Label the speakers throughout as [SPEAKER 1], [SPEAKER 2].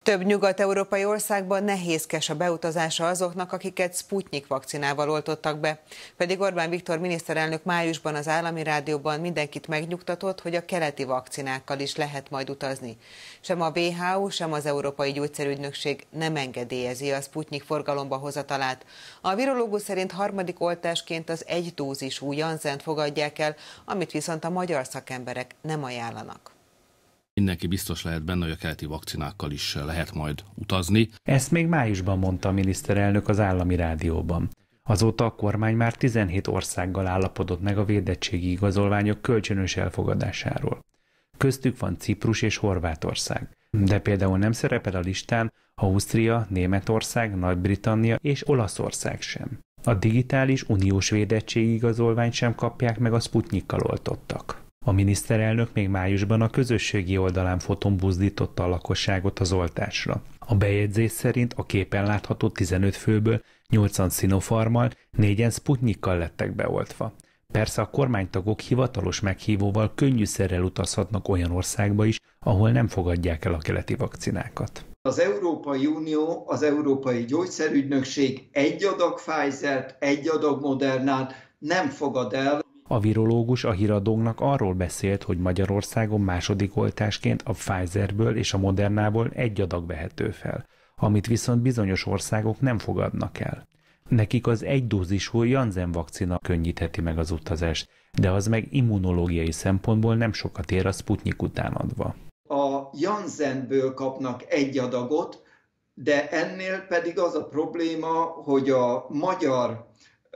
[SPEAKER 1] Több nyugat-európai országban nehézkes a beutazása azoknak, akiket Sputnik vakcinával oltottak be. Pedig Orbán Viktor miniszterelnök májusban az Állami Rádióban mindenkit megnyugtatott, hogy a keleti vakcinákkal is lehet majd utazni. Sem a WHO, sem az Európai Gyógyszerügynökség nem engedélyezi a Sputnik forgalomba hozatalát. A virológus szerint harmadik oltásként az egydózisú Janssent fogadják el, amit viszont a magyar szakemberek nem ajánlanak.
[SPEAKER 2] Mindenki biztos lehet benne, hogy a keleti vakcinákkal is lehet majd utazni.
[SPEAKER 3] Ezt még májusban mondta a miniszterelnök az Állami Rádióban. Azóta a kormány már 17 országgal állapodott meg a védettségi igazolványok kölcsönös elfogadásáról. Köztük van Ciprus és Horvátország. De például nem szerepel a listán Ausztria, Németország, Nagy-Britannia és Olaszország sem. A digitális uniós védettségi igazolványt sem kapják meg a Sputnikkal oltottak. A miniszterelnök még májusban a közösségi oldalán fotón buzdította a lakosságot az oltásra. A bejegyzés szerint a képen látható 15 főből 8-an Sinopharmal, 4-en Sputnikkal lettek beoltva. Persze a kormánytagok hivatalos meghívóval könnyűszerrel utazhatnak olyan országba is, ahol nem fogadják el a keleti vakcinákat.
[SPEAKER 4] Az Európai Unió, az Európai Gyógyszerügynökség egy adag Pfizert, egy adag Modernát nem fogad el.
[SPEAKER 3] A virológus a híradóknak arról beszélt, hogy Magyarországon második oltásként a Pfizerből és a Modernából egy adag vehető fel, amit viszont bizonyos országok nem fogadnak el. Nekik az egydózisú Janssen vakcina könnyítheti meg az utazást, de az meg immunológiai szempontból nem sokat ér a Sputnik után adva.
[SPEAKER 4] A Janssenből kapnak egy adagot, de ennél pedig az a probléma, hogy a magyar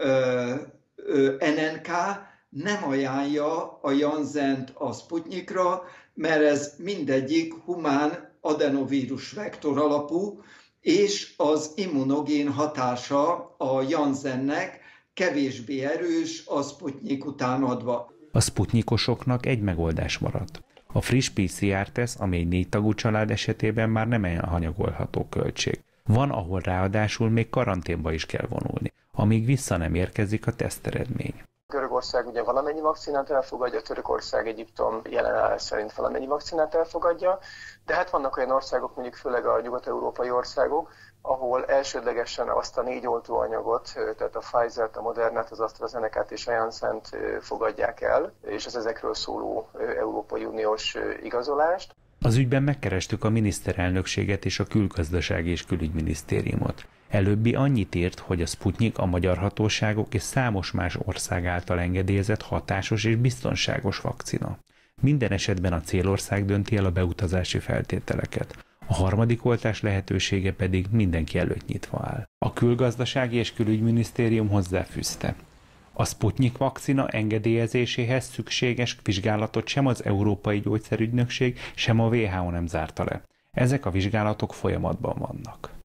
[SPEAKER 4] NNK nem ajánlja a Janssent a Sputnikra, mert ez mindegyik humán adenovírus vektor alapú, és az immunogén hatása a Janssennek kevésbé erős a Sputnik után adva.
[SPEAKER 3] A sputnikosoknak egy megoldás maradt. A friss PCR-teszt, ami egy 4 tagú család esetében már nem elhanyagolható költség. Van, ahol ráadásul még karanténba is kell vonulni, amíg vissza nem érkezik a teszteredmény.
[SPEAKER 5] Görögország ugye valamennyi vakcinát elfogadja, Törökország, Egyiptom jelenállás szerint valamennyi vakcinát elfogadja, de hát vannak olyan országok, mondjuk főleg a nyugat-európai országok, ahol elsődlegesen azt a 4 oltóanyagot, tehát a Pfizert, a Modernát, az AstraZenecát és a Janssent fogadják el, és az ezekről szóló Európai Uniós igazolást.
[SPEAKER 3] Az ügyben megkerestük a miniszterelnökséget és a Külgazdasági és Külügyminisztériumot. Előbbi annyit írt, hogy a Sputnik a magyar hatóságok és számos más ország által engedélyezett hatásos és biztonságos vakcina. Minden esetben a célország dönti el a beutazási feltételeket. A harmadik oltás lehetősége pedig mindenki előtt nyitva áll. A Külgazdasági és Külügyminisztérium hozzáfűzte: a Sputnik vakcina engedélyezéséhez szükséges vizsgálatot sem az Európai Gyógyszerügynökség, sem a WHO nem zárta le. Ezek a vizsgálatok folyamatban vannak.